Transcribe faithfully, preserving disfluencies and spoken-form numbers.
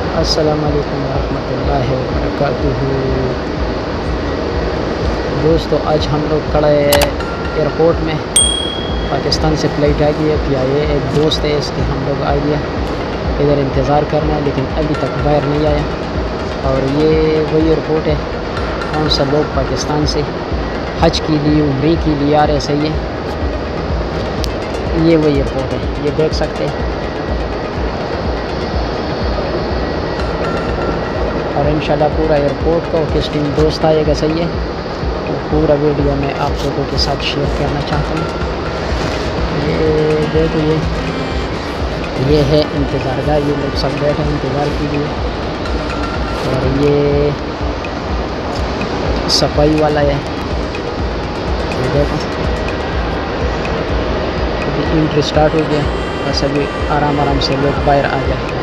अस्सलाम वालेकुम रहमतुल्लाहि व बरकातुहू। दोस्तों, आज हम लोग खड़े एयरपोर्ट में। पाकिस्तान से फ़्लाइट आ गई है, पी आई ए एक दोस्त है इसके, हम लोग आ गया इधर इंतज़ार करना है, लेकिन अभी तक बाहर नहीं आया। और ये वही एयरपोर्ट है, कौन सा लोग पाकिस्तान से हज के लिए उम्रे के लिए आ रहे, सही है। ये वही एयरपोर्ट है, ये देख सकते हैं। और इंशाल्लाह पूरा एयरपोर्ट का किस टीम दोस्त आएगा, सही है। तो पूरा वीडियो मैं आप लोगों के साथ शेयर करना चाहता हूँ। ये देखो, ये ये है इंतज़ार का, ये लोग सब बैठे हैं इंतज़ार के लिए। और ये सफाई वाला है, ये देखो अभी एंट्री स्टार्ट हो गया। बस अभी आराम आराम से लोग बाहर आ जाए।